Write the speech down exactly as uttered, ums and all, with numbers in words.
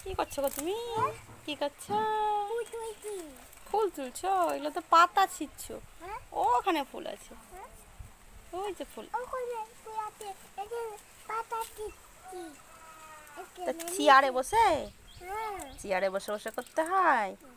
কি করছো গো তুমি? কি করছো? ফুল তুলছো? এগুলো তো পাতা ছিঁড়ছো। ওখানে ফুল আছে, ওই যে ফুল। চেয়ারে বসে চেয়ারে বসে বসে করতে হয়।